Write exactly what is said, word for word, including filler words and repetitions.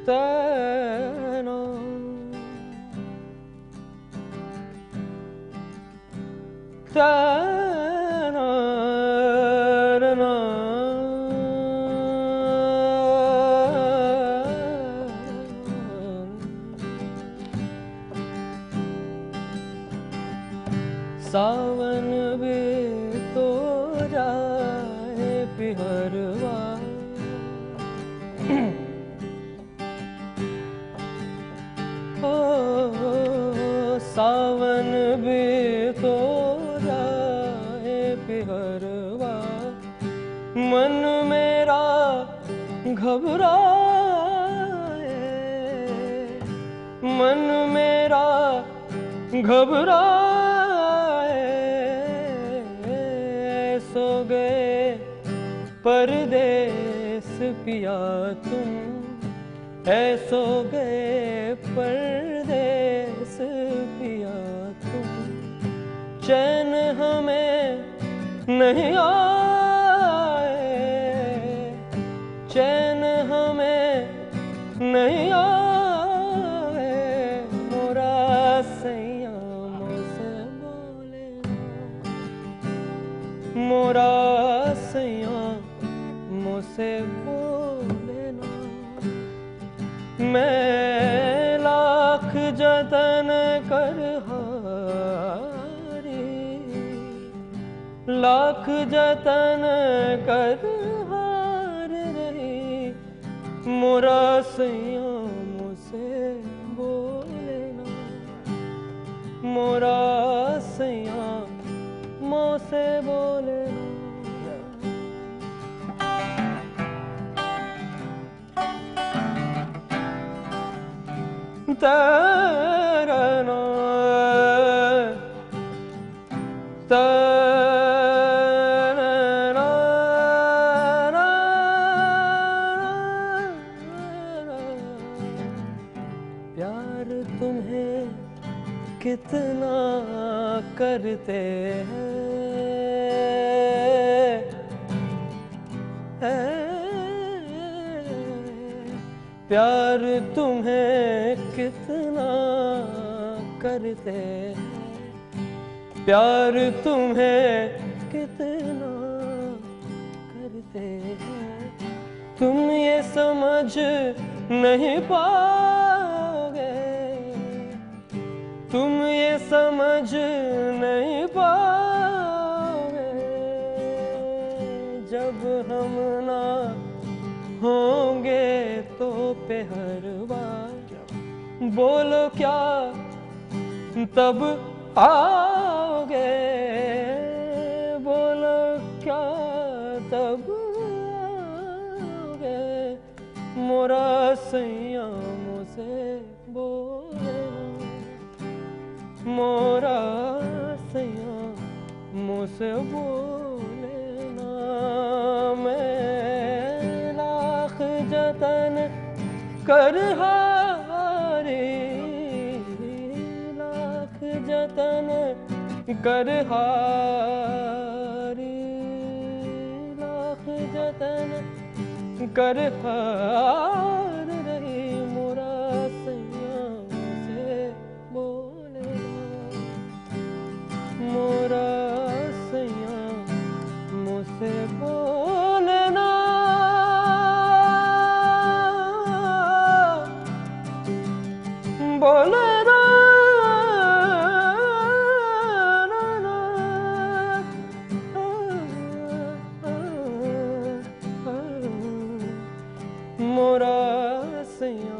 तैना तैना रना सावन भी तो जाए पिहरवा ओ सावन भी तो जाए पिहरवा मन मेरा घबराए मन मेरा घबराए सो गए परदेस पिया तुम है सो गए परदेस पिया तुम चैन हमें नहीं आए चैन हमें नहीं आए मोरा सैया मुझसे बोले मोरा सैया मुझसे बोले ना मैं लाख जतन कर हारी लाख जतन कर हार रही मोरा सैया मुझसे बोले ना मोरा सैया मुझसे बोले ना तैरना तैरना प्यार तुम्हें कितना करते हैं प्यार तुम्हें कितना करते हैं प्यार तुम्हें कितना करते हैं तुम ये समझ नहीं पाओगे तुम ये समझ नहीं पाओगे जब हम ना होंगे तो पहरवा बोलो क्या तब आओगे बोलो क्या तब आओगे मोरा सैया मुझसे बोले मोरा सैया मुझसे बोले ना मैं लाख जतन कर हारी लाख जतन कर हारी लाख जतन कर हार रही मोरा सैया से बोले मोरा सैया मुझसे बोलना बोलना मोरा सैया